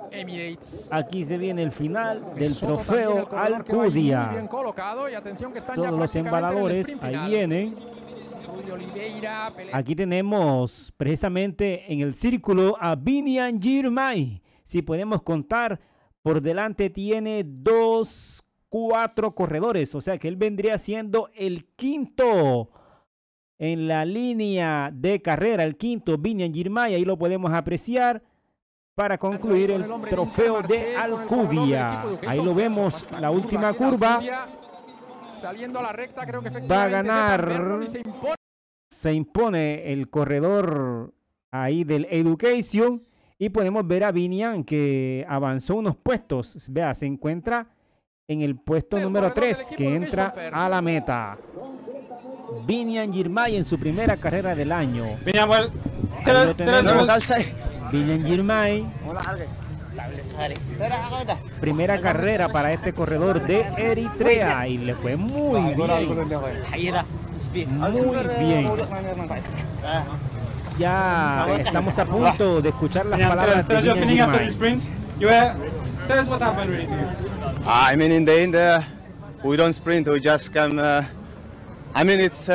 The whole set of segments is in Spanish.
Emirates. Aquí se viene el final del trofeo Alcudia. Todos los embaladores ahí vienen. Aquí tenemos precisamente en el círculo a Biniam Girmay. Si podemos contar, por delante tiene 4 corredores, o sea que él vendría siendo el quinto en la línea de carrera, el quinto Biniam Girmay, ahí lo podemos apreciar para concluir el trofeo de Alcudia. Ahí lo vemos, la última curva. Va a ganar, se impone el corredor ahí del Education y podemos ver a Biniam que avanzó unos puestos. Vea, se encuentra en el puesto número 3 que entra a la meta. Biniam Girmay en su primera carrera del año. Biniam, well, Biniam Girmay, primera carrera para este corredor de Eritrea y le fue muy bien. Muy bien. Ya estamos a punto de escuchar las palabras de Biniam Girmay. Tell us what happened really to you. I mean, in the end, we don't sprint. We just come. I mean, it's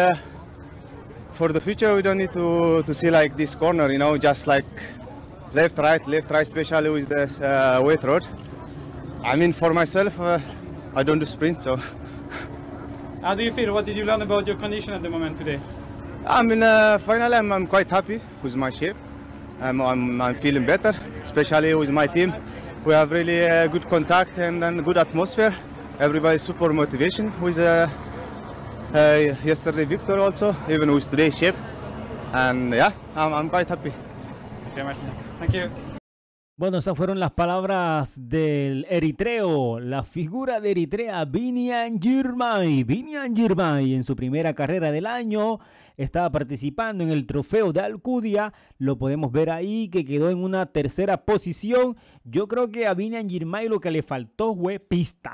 for the future. We don't need to see like this corner, you know, just like left, right, especially with this wet road. I mean, for myself, I don't do sprint, so. How do you feel? What did you learn about your condition at the moment today? I mean, finally, I'm quite happy with my shape. I'm feeling better, especially with my team. We have really good contact and good atmosphere. Everybody's super motivation with yesterday Victor also, even with today's shape. And yeah, I'm quite happy. Thank you. Bueno, esas fueron las palabras del eritreo, la figura de Eritrea, Biniam Girmay. Biniam Girmay en su primera carrera del año estaba participando en el trofeo de Alcudia. Lo podemos ver ahí que quedó en una tercera posición. Yo creo que a Biniam Girmay lo que le faltó fue pista.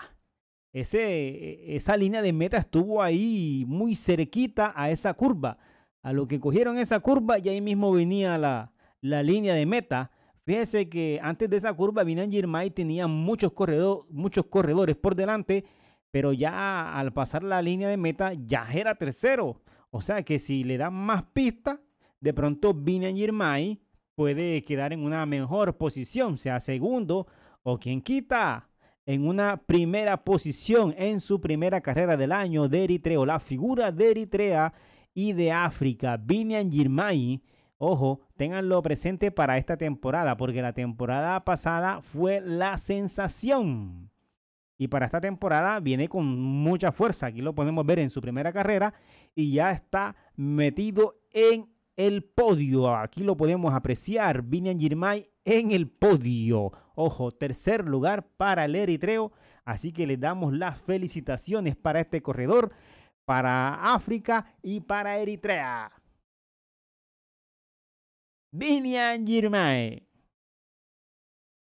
Esa línea de meta estuvo ahí muy cerquita a esa curva. A lo que cogieron esa curva y ahí mismo venía la línea de meta. Fíjese que antes de esa curva Biniam Girmay tenía muchos corredores por delante, pero ya al pasar la línea de meta ya era tercero. O sea que si le dan más pistas, de pronto Biniam Girmay puede quedar en una mejor posición, sea segundo o quien quita en una primera posición en su primera carrera del año de Eritrea, la figura de Eritrea y de África, Biniam Girmay. Ojo, ténganlo presente para esta temporada, porque la temporada pasada fue la sensación. Y para esta temporada viene con mucha fuerza. Aquí lo podemos ver en su primera carrera y ya está metido en el podio. Aquí lo podemos apreciar, Biniam Girmay en el podio. Ojo, tercer lugar para el eritreo. Así que le damos las felicitaciones para este corredor, para África y para Eritrea. Biniam Girmay.